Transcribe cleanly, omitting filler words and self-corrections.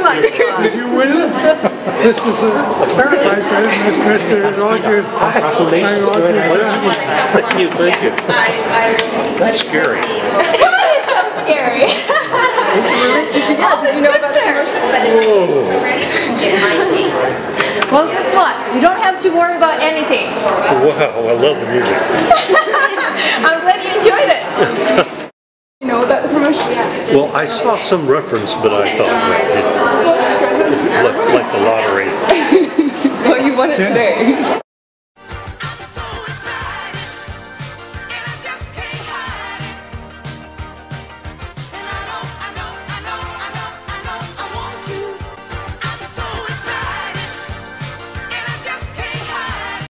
Did you win it? This is my friend, Mr. Roger. Congratulations. Thank you, thank you. That's scary. It's so scary. Did you know about the commercial? Well, guess what? You don't have to worry about anything. Wow, I love the music. I'm glad you enjoyed it. You know about the promotion? Well, I saw some reference, but I thought it looked like the lottery. Well, you won it today.